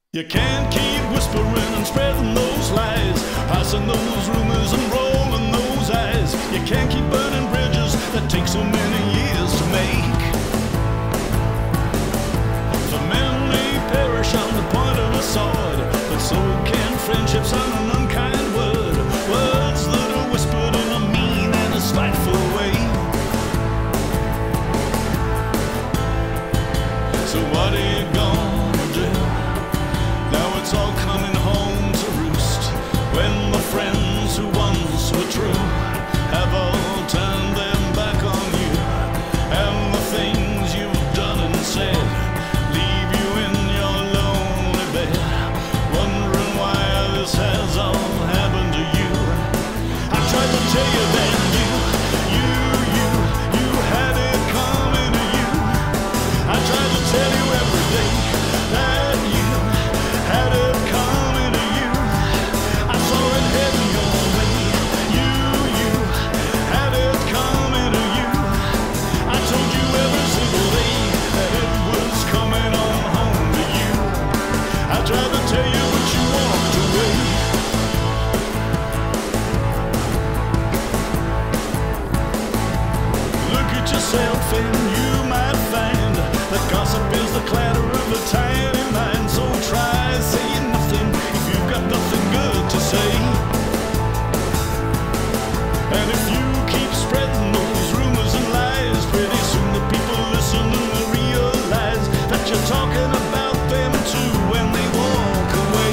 You can't keep whispering and spreading those lies, passing those rumors and rolling those eyes. You can't keep burning bridges that take so many years to make. For men may perish on the point of a sword, but so can friendships on an unkind word. Words that are whispered in a mean and a spiteful way. So what are you gonna do? Now it's all coming home to roost, when the friends who once were true have all turned their back on you, and the things you've done and said leave you in your lonely bed, wondering why this has all happened to you. I tried to tell you that you had it coming to you. I tried to tell you every day that you had it coming to you. I saw it heading your way. You had it coming to you. I told you every single day that it was coming on home to you. I tried to tell you, but you walked away. Look at yourself and you might find that gossip is the clatter of a tiny mind. So try saying nothing if you've got nothing good to say. And if you keep spreading those rumors and lies, pretty soon the people listening will realize that you're talking about them too when they walk away.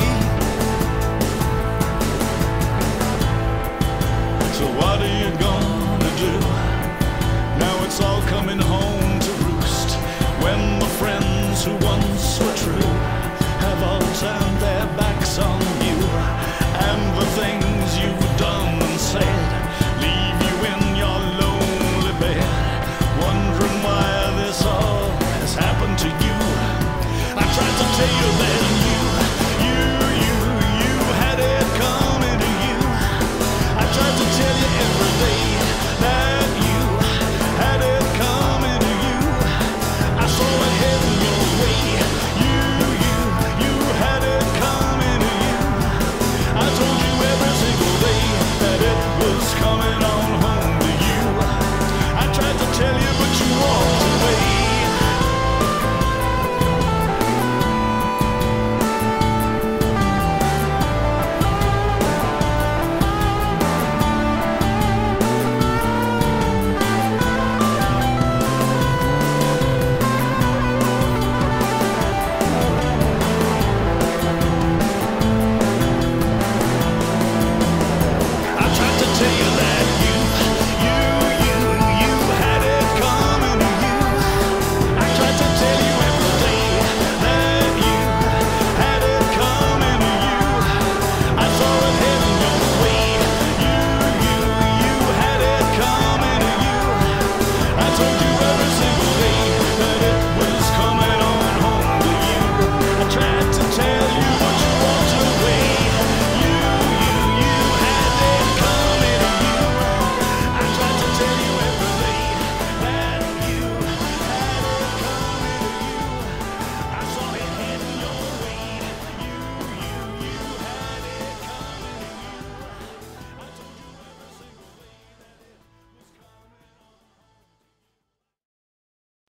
So what are you gonna do? Now it's all coming home to roost, when the friends who once